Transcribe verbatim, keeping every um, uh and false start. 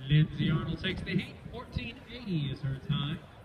Lindsay Arnold takes the heat. fourteen eighty is her time.